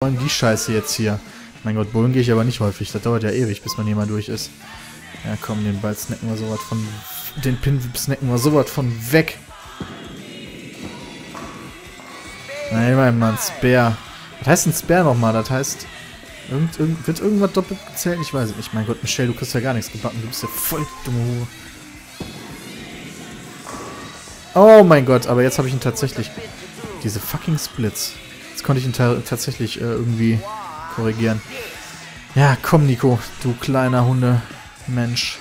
die Scheiße jetzt hier. Mein Gott, Bullen gehe ich aber nicht häufig. Das dauert ja ewig, bis man hier mal durch ist. Ja komm, den Ball snacken wir sowas von... Den Pin snacken wir sowas von weg. Nein, mein Mann, Spare. Was heißt ein Spare nochmal? Das heißt... wird irgendwas doppelt gezählt? Ich weiß es nicht. Mein Gott, Michelle, du kriegst ja gar nichts gebacken. Du bist ja voll dumme Hure. Oh mein Gott, aber jetzt habe ich ihn tatsächlich... Diese fucking Splits. Jetzt konnte ich ihn tatsächlich irgendwie korrigieren. Ja, komm, Nico, du kleiner Hunde-Mensch.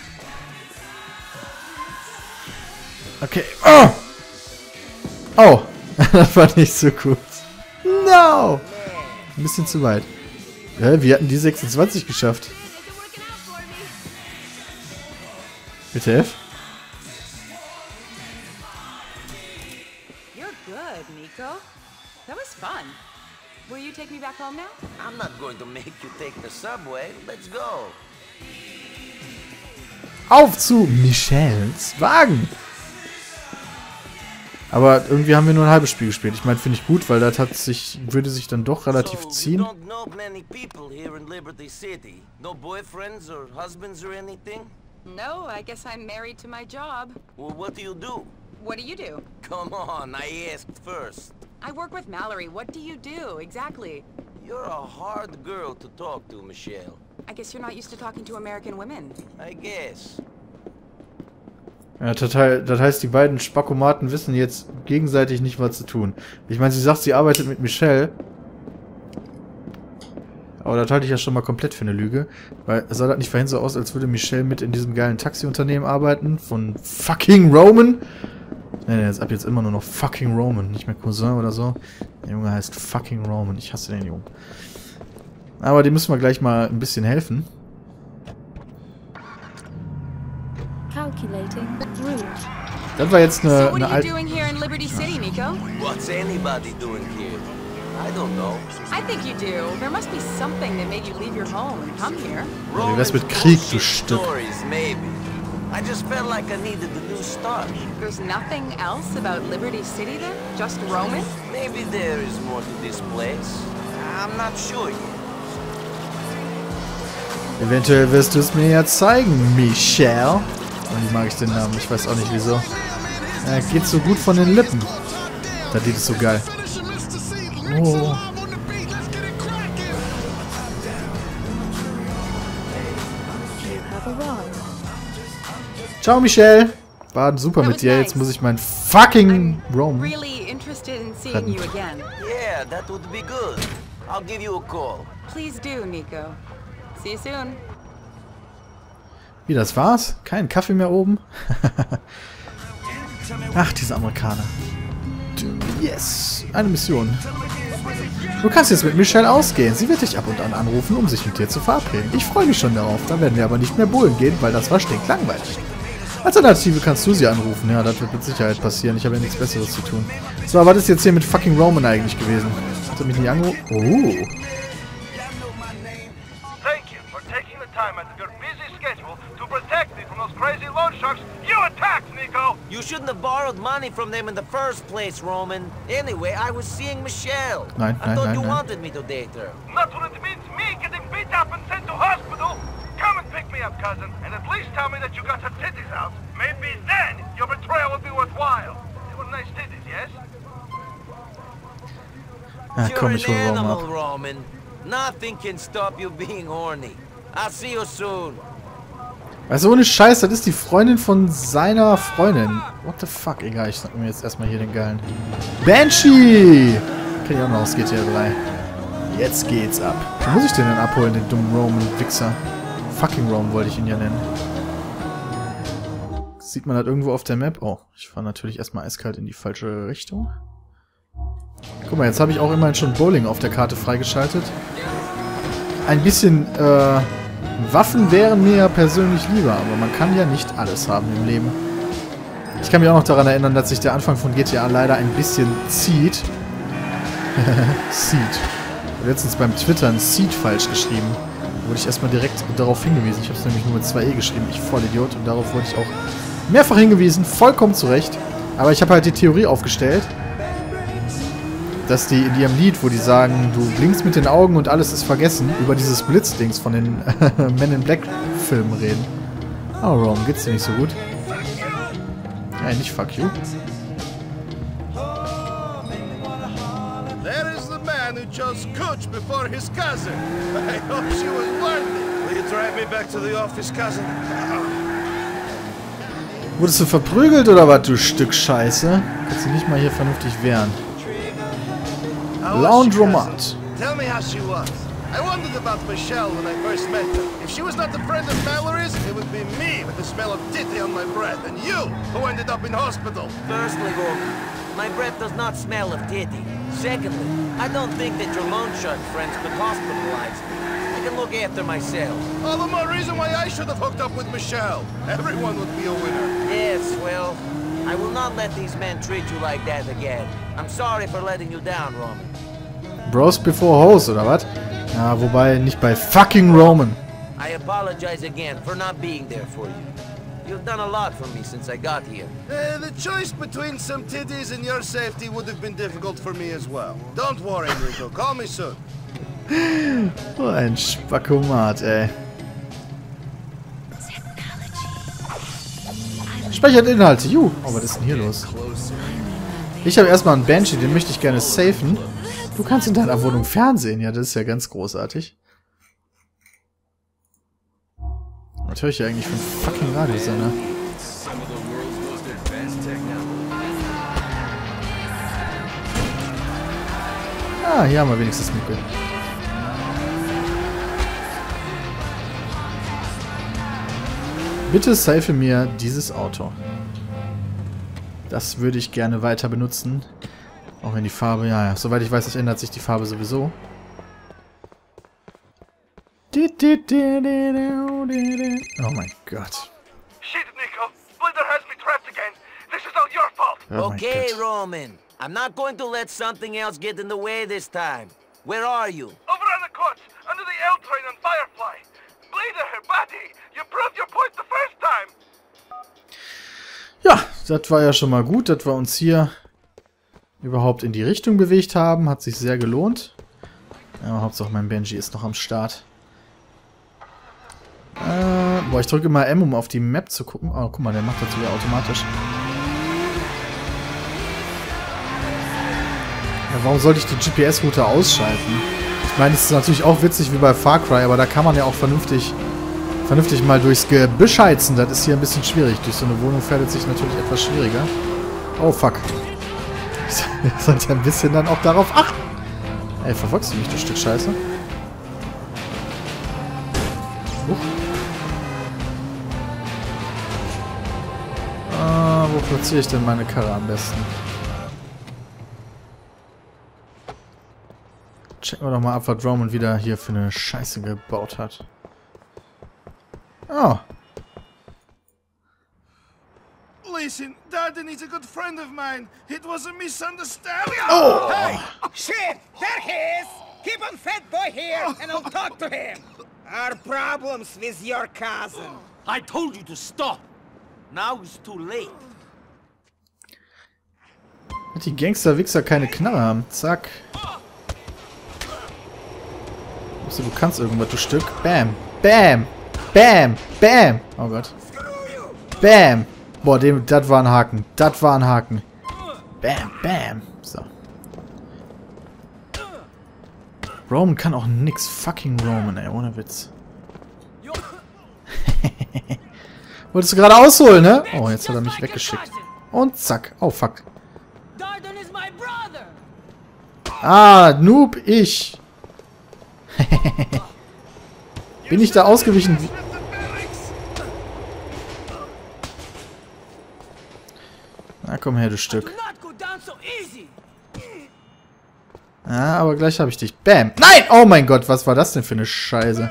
Okay. Oh! Oh! Das war nicht so gut. No! Ein bisschen zu weit. Ja, wir hatten die 26 geschafft. Bitte F? You're good, Nico. That was fun. Will you take me back home now? I'm not going to make you take the subway. Let's go. Auf zu Michelles Wagen! Aber irgendwie haben wir nur ein halbes Spiel gespielt. Ich meine, finde ich gut, weil das würde sich dann doch relativ ziehen. You don't know many people here in Liberty City. No boyfriends or husbands or anything? No, I guess I'm married to my job. Well, what do you do? What do you do? Come on, I asked first. I work with Mallory. What do you do, exactly? You're a hard girl to talk to, Michelle. I guess you're not used to talking to American women. I guess. Ja, das heißt, die beiden Spackomaten wissen jetzt gegenseitig nicht, was zu tun. Ich meine, sie sagt, sie arbeitet mit Michelle. Aber das halte ich ja schon mal komplett für eine Lüge. Weil es sah das nicht vorhin so aus, als würde Michelle mit in diesem geilen Taxiunternehmen arbeiten. Von fucking Roman. Ne, ist ab jetzt immer nur noch fucking Roman. Nicht mehr Cousin oder so. Der Junge heißt fucking Roman. Ich hasse den Jungen. Aber dem müssen wir gleich mal ein bisschen helfen. Calculating route. Das war jetzt So what eine are you alte... doing here in Liberty City, Nico? What's anybody doing here? I don't know. I think you do. There must be something that made you leave your home and come here. Wie wär's mit Krieg, du Bullshit Stück? stories, maybe. I just felt like I needed a new start. There's nothing else about Liberty City then? Just Roman? Maybe there is more to this place. I'm not sure yet. Eventuell wirst du es mir ja zeigen, Michelle. Und wie mag ich den Namen? Ich weiß auch nicht wieso. Er geht so gut von den Lippen. Das Lied ist so geil. Oh. Ciao, Michelle. War super mit dir. Jetzt muss ich meinen fucking Rome. Really interested in seeing you again. Yeah, that would be good. I'll give you a call. Please do, Nico. See you soon. Wie, das war's? Kein Kaffee mehr oben? Ach, diese Amerikaner. Yes, eine Mission. Du kannst jetzt mit Michelle ausgehen. Sie wird dich ab und an anrufen, um sich mit dir zu verabreden. Ich freue mich schon darauf. Da werden wir aber nicht mehr bowlen gehen, weil das war stinklangweilig. Als Alternative kannst du sie anrufen. Ja, das wird mit Sicherheit passieren. Ich habe ja nichts Besseres zu tun. So, aber was ist jetzt hier mit fucking Roman eigentlich gewesen? Hat er mich nicht angerufen? Oh. Thank you for taking the time out of your busy schedule to protect me from those crazy loan sharks you attacked, Nico! You shouldn't have borrowed money from them in the first place, Roman. Anyway, I was seeing Michelle. Nein, I thought you nein. wanted me to date her. Not when it means me getting beat up and sent to hospital! Come and pick me up, cousin, and at least tell me that you got her titties out. Maybe then your betrayal will be worthwhile. They were nice titties, yes? Ja, komm, You're ich an hol Rome animal, ab. Roman. Nothing can stop you being horny. I'll see you soon. Also ohne Scheiß, das ist die Freundin von seiner Freundin. What the fuck? Egal, ich sag mir jetzt erstmal hier den geilen. Banshee! Kenn ich auch noch aus GTA 3. Jetzt geht's ab. Wo muss ich den denn abholen, den dummen Roman-Wichser? Fucking Rome wollte ich ihn ja nennen. Sieht man das irgendwo auf der Map? Oh, ich fahre natürlich erstmal eiskalt in die falsche Richtung. Guck mal, jetzt habe ich auch immerhin schon Bowling auf der Karte freigeschaltet. Ein bisschen, Waffen wären mir ja persönlich lieber, aber man kann ja nicht alles haben im Leben. Ich kann mich auch noch daran erinnern, dass sich der Anfang von GTA leider ein bisschen zieht. Seed. Letztens beim Twittern Seed falsch geschrieben. Da wurde ich erstmal direkt darauf hingewiesen. Ich habe es nämlich nur mit 2E geschrieben. Ich Vollidiot. Und darauf wurde ich auch mehrfach hingewiesen. Vollkommen zu Recht. Aber ich habe halt die Theorie aufgestellt. dass die in ihrem Lied, wo die sagen, du blinkst mit den Augen und alles ist vergessen, über dieses Blitzdings von den Men in Black Filmen reden. Oh, Rome, geht's dir nicht so gut? Ja, nicht fuck you. There is the man who chose Coach before his cousin. I hope she was worthy. Will you drive me back to the office, cousin? Wurdest du verprügelt oder was, du Stück Scheiße? Kannst du nicht mal hier vernünftig wehren. Laundromat. Tell me how she was. I wondered about Michelle when I first met her. If she was not the friend of Mallory's, it would be me with the smell of titty on my breath, and you, who ended up in hospital. Firstly, Roman, my breath does not smell of titty. Secondly, I don't think that your loan shark friends could hospitalize me. I can look after myself. All the more reason why I should have hooked up with Michelle. Everyone would be a winner. Yes, well, I will not let these men treat you like that again. I'm sorry for letting you down, Roman. Bros before hoes, oder was? Ja, wobei nicht bei fucking Roman. I apologize again for not being there for you. You've done a lot for me since I got here. The choice between some titties and your safety would have been difficult for me as well. Don't worry, Rico. Call me soon. Oh, ein Spackomat, ey. Speichert Inhalte. Oh, was ist denn hier los? Ich habe erstmal einen Banshee, den möchte ich gerne safen. Du kannst in deiner Wohnung Fernsehen. Ja, das ist ja ganz großartig. Was höre ich hier eigentlich für einen fucking Radiosender? Ah, hier haben wir wenigstens Mucke. Bitte safe mir dieses Auto. Das würde ich gerne weiter benutzen. Auch wenn die Farbe, ja, soweit ich weiß, ändert sich die Farbe sowieso. Oh mein Gott. Shit, Nico. Splinter has me trapped again. This is all your fault. Oh mein Okay, Gott. Roman. I'm not going to let something else get in the way this time. Where are you? Over on the courts, under the L train on Firefly. Splinter, buddy, you proved your point the first time. Ja, das war ja schon mal gut, dass wir uns hier überhaupt in die Richtung bewegt haben. Hat sich sehr gelohnt. Ja, Hauptsache mein Benji ist noch am Start. Boah, ich drücke immer M, um auf die Map zu gucken. Oh, guck mal, der macht das wieder automatisch. Ja, warum sollte ich die GPS-Route ausschalten? Ich meine, es ist natürlich auch witzig wie bei Far Cry, aber da kann man ja auch vernünftig mal durchs Gebüsch heizen. Das ist hier ein bisschen schwierig. Durch so eine Wohnung fährt es sich natürlich etwas schwieriger. Oh, fuck. Ich sollte ein bisschen dann auch darauf achten. Ey, verfolgst du mich, du Stück Scheiße? Wo platziere ich denn meine Karre am besten? Checken wir doch mal ab, was Roman wieder hier für eine Scheiße gebaut hat. Oh. Listen, Darden is a good friend of mine. It was a misunderstanding. Oh! Hey! Shit! There he is! Keep on fat boy here, and I'll talk to him. Our problems with your cousin. I told you to stop. Now it's too late. Die Gangster-Wichser keine Knarre haben. Zack. Also, du kannst irgendwas, du Stück. Bam. Bam. Bam. Bam. Oh Gott. Bam. Boah, das war ein Haken. Das war ein Haken. Bam. Bam. So. Roman kann auch nix. Fucking Roman, ey. Ohne Witz. Wolltest du gerade ausholen, ne? Oh, jetzt hat er mich weggeschickt. Und zack. Oh, fuck. Ah, Noob, ich. Bin ich da ausgewichen? Na, komm her, du Stück. Ah, aber gleich habe ich dich. Bam. Nein! Oh mein Gott, was war das denn für eine Scheiße?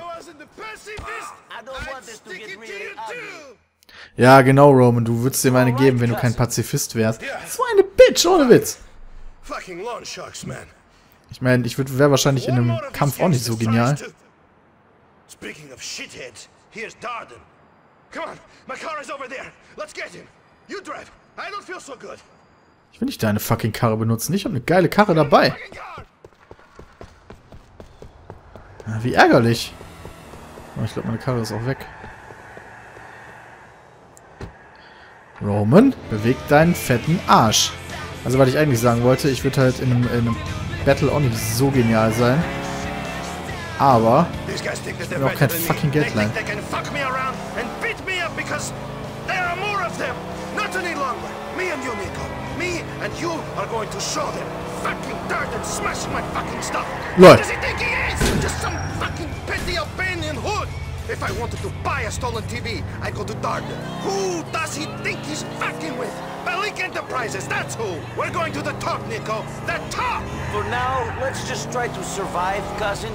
Ja, genau, Roman. Du würdest dir meine geben, wenn du kein Pazifist wärst. So eine Bitch, ohne Witz. Fucking lawn sharks, man. Ich meine, ich wäre wahrscheinlich in einem Kampf auch nicht so genial. Speaking of shitheads, here's Darden. Come on, my car is over there. Let's get him. You drive. I don't feel so good. Ich will nicht deine fucking Karre benutzen. Ich habe eine geile Karre dabei. Ja, wie ärgerlich. Oh, ich glaube, meine Karre ist auch weg. Roman, beweg deinen fetten Arsch. Also, was ich eigentlich sagen wollte, ich würde halt in einem Battle auch nicht so genial sein. Aber ich will auch kein fucking Geld leihen. Lol. If I wanted to buy a stolen TV, I go to Darden. Who does he think he's fucking with? Bellic Enterprises, that's who! We're going to the top, Nico! The top! For now, let's just try to survive, cousin.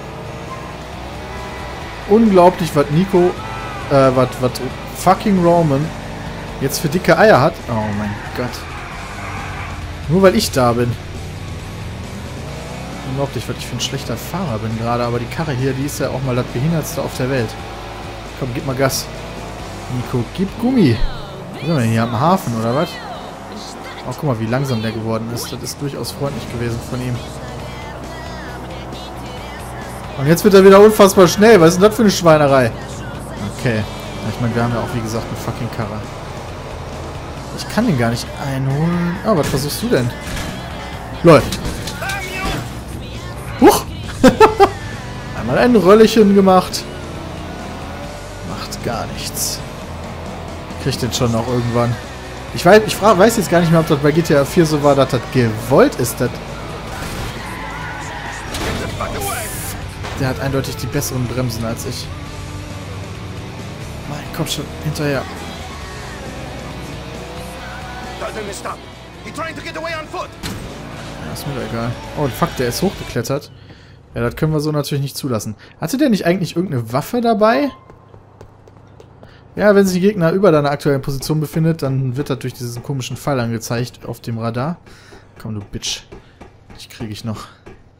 Unglaublich, was Nico, was fucking Roman jetzt für dicke Eier hat. Oh mein Gott. Nur weil ich da bin. Unglaublich, was ich für ein schlechter Fahrer bin gerade. Aber die Karre hier, die ist ja auch mal das Behindertste auf der Welt. Komm, gib mal Gas. Nico, gib Gummi. Was sind wir denn hier am Hafen, oder was? Oh, guck mal, wie langsam der geworden ist. Das ist durchaus freundlich gewesen von ihm. Und jetzt wird er wieder unfassbar schnell. Was ist denn das für eine Schweinerei? Okay. Ja, ich meine, wir haben ja auch, wie gesagt, eine fucking Karre. Ich kann den gar nicht einholen. Ah, was versuchst du denn? Läuft. Huch! Einmal ein Röllchen gemacht. Macht gar nichts. Kriegt den schon noch irgendwann. Ich weiß jetzt gar nicht mehr, ob das bei GTA 4 so war, dass das gewollt ist. Der hat eindeutig die besseren Bremsen als ich. Mein, komm schon, hinterher. Ja, ist mir doch egal. Oh, fuck, der ist hochgeklettert. Ja, das können wir so natürlich nicht zulassen. Hatte der nicht eigentlich irgendeine Waffe dabei? Ja, wenn sich die Gegner über deiner aktuellen Position befindet, dann wird das durch diesen komischen Pfeil angezeigt auf dem Radar. Komm, du Bitch. Dich kriege ich noch.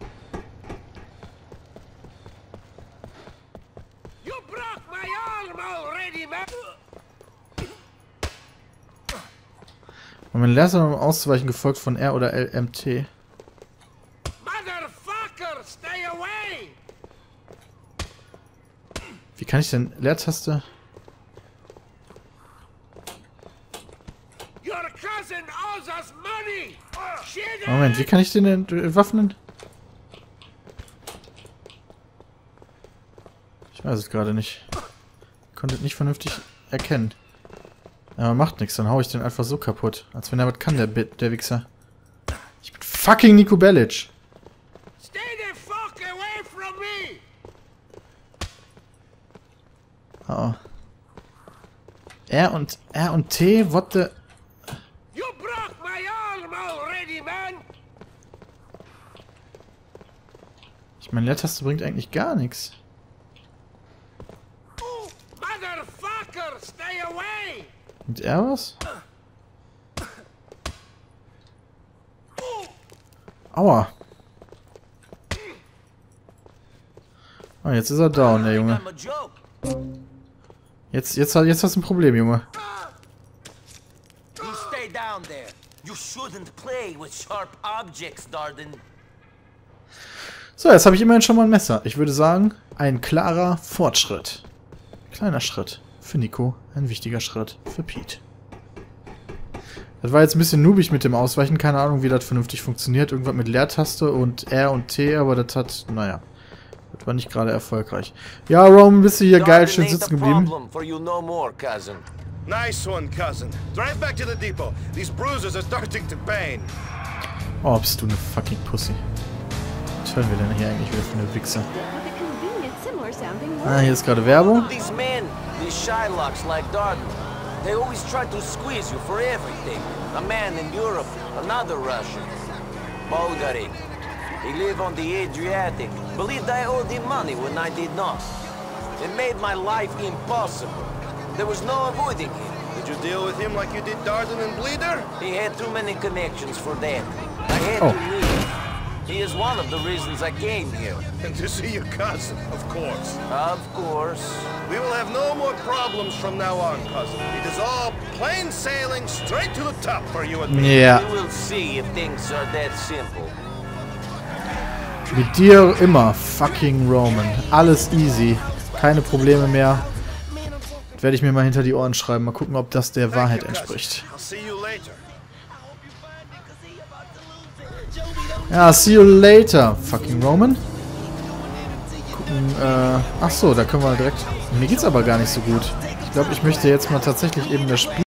Und man lernt dann auszuweichen, gefolgt von R oder LMT. Wie kann ich denn Leertaste? Moment, wie kann ich den entwaffnen? Ich weiß es gerade nicht. Ich konnte es nicht vernünftig erkennen. Aber macht nichts, dann hau ich den einfach so kaputt. Als wenn er was kann, der Wichser. Ich bin fucking Nico Bellic. Oh. R und T, what the... Ich meine, Leertaste bringt eigentlich gar nichts. Und R was? Aua. Oh, jetzt ist er down, der Junge. Jetzt hast du ein Problem, Junge. So, jetzt habe ich immerhin schon mal ein Messer. Ich würde sagen, ein klarer Fortschritt. Kleiner Schritt für Nico, ein wichtiger Schritt für Pete. Das war jetzt ein bisschen noobig mit dem Ausweichen. Keine Ahnung, wie das vernünftig funktioniert. Irgendwas mit Leertaste und R und T, aber das hat, naja, das war nicht gerade erfolgreich. Ja, Roman, bist du hier geil schön sitzen geblieben? Nice one, cousin. Drive back to the depot. These bruises are starting to pain. Oh, bist du eine fucking Pussy. Was hören wir denn hier eigentlich wieder für eine Wichser? Ah, hier ist gerade Werbung. These men, these Shylocks like Darden, they always try to squeeze you for everything. A man in Europe, another Russian. Bulgarian. He lived on the Adriatic. Believed I owed him money when I did not. It made my life impossible. There was no avoiding him. Did you deal with him like you did Darden and Bleeder? He had too many connections for that. I had to leave. He is one of the reasons I came here. And to see your cousin, of course. Of course. We will have no more problems from now on, cousin. It is all plain sailing straight to the top for you and me. Ja. We will see if things are that simple. Mit dir immer, fucking Roman. Alles easy. Keine Probleme mehr. Das werde ich mir mal hinter die Ohren schreiben. Mal gucken, ob das der Wahrheit entspricht. I'll see you later. Ja, see you later, fucking Roman. Gucken, ach so, da können wir direkt... Mir geht's aber gar nicht so gut. Ich glaube, ich möchte jetzt mal tatsächlich eben das Spiel